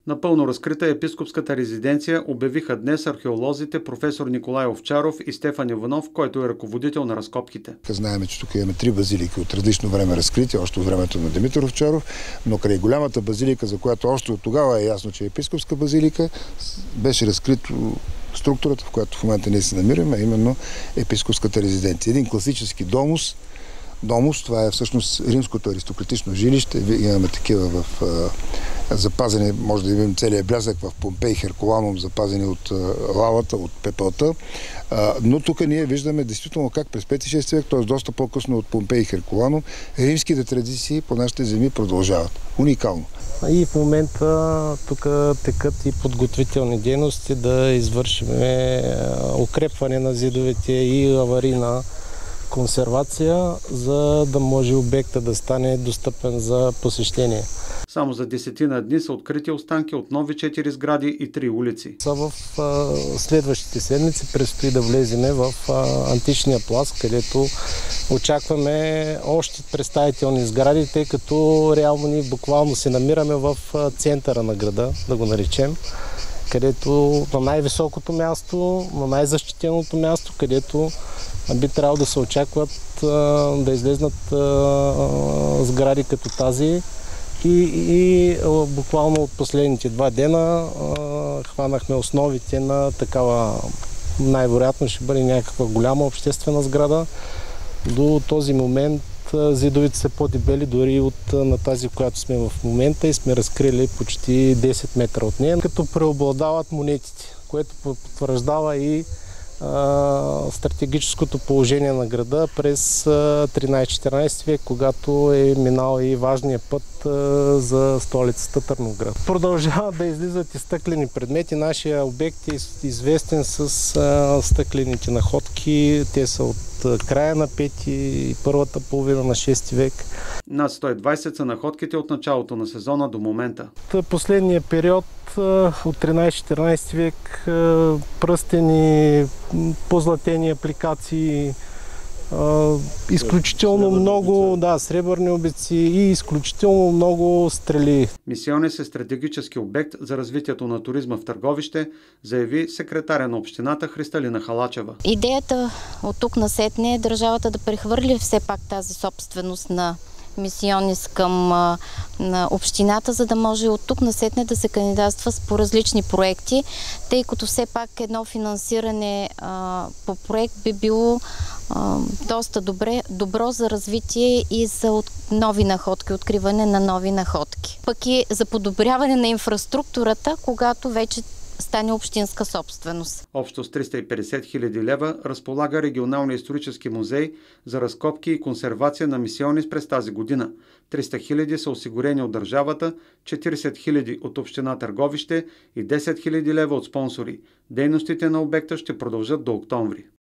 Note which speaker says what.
Speaker 1: Напълно разкрита епископската резиденция обявиха днес археолозите професор Николай Овчаров и Стефан Иванов, който е ръководител на разкопките.
Speaker 2: Знаем, че тук имаме 3 базилики от различно време разкрити, още от времето на Димитър Овчаров, но край голямата базилика, за която още от тогава е ясно, че е епископска базилика, беше разкрито структурата, в която в момента ние се намираме, а именно епископската резиденция. Един класически домус, това е всъщност римското аристократично жилище. Имаме такива в запазени, може да видим целият блясък в Помпей, Херкуланум, запазени от лавата, от пепелта. Но тук ние виждаме действително как през 5-6 век, т.е. доста по-късно от Помпей и Херкуланум, римските традиции по нашите земи продължават. Уникално.
Speaker 3: И в момента тук текат и подготвителни дейности да извършим укрепване на зидовете и аварийна консервация, за да може обекта да стане достъпен за посещение.
Speaker 1: Само за 10 дни са открити останки от нови 4 сгради и 3 улици.
Speaker 3: В следващите седмици предстои да влеземе в античния пласт, където очакваме още представителни сгради, тъй като реално ние буквално се намираме в центъра на града, да го наречем, където на най-високото място, на най-защитеното място, където би трябвало да се очакват да излезнат сгради като тази. И буквално от последните 2 дена хванахме основите на такава, най-вероятно ще бъде някаква голяма обществена сграда. До този момент зидовите са по-дебели дори от на тази, която сме в момента, и сме разкрили почти 10 метра от нея, като преобладават монетите, което потвърждава и стратегическото положение на града през 13-14 век, когато е минал и важния път за столицата Търновград. Продължават да излизат и стъклени предмети. Нашия обект е известен с стъклените находки. Те са от края на 5 и първата половина на 6 век.
Speaker 1: Над 120 са находките от началото на сезона до момента.
Speaker 3: Последния период от 13-14 век, пръстени, позлатени апликации, изключително много сребърни обици и изключително много стрели.
Speaker 1: Мисионес е стратегически обект за развитието на туризма в Търговище, заяви секретаря на общината Христалина Халачева.
Speaker 4: Идеята от тук насетне е държавата да прехвърли все пак тази собственост на Мисионес към на общината, за да може от тук насетне да се кандидатства по различни проекти, тъй като все пак едно финансиране по проект би било доста добро за развитие и за нови находки, откриване на нови находки. Пък и за подобряване на инфраструктурата, когато вече стане общинска собственост.
Speaker 1: Общо с 350 хиляди лева разполага Регионалния исторически музей за разкопки и консервация на Мисионес през тази година. 300 хиляди са осигурени от държавата, 40 хиляди от община Търговище и 10 хиляди лева от спонсори. Дейностите на обекта ще продължат до октомври.